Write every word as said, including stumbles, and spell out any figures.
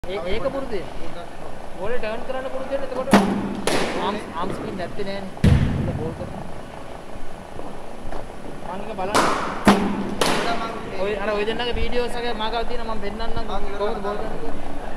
ඒක පුරුදුද? බෝලේ ටර්න් කරන්න පුරුදු වෙන්න එතකොට ආම් ආම් ස්පින් නැත්තේ නෑනේ. ඒක බෝල් කරන. මම එක බලන්න. ඔය අර ඔය දෙන්නගේ වීඩියෝස් එක මාගාව තියෙනවා මම පෙන්නන්නම් කොහොමද බෝල් කරන්නේ.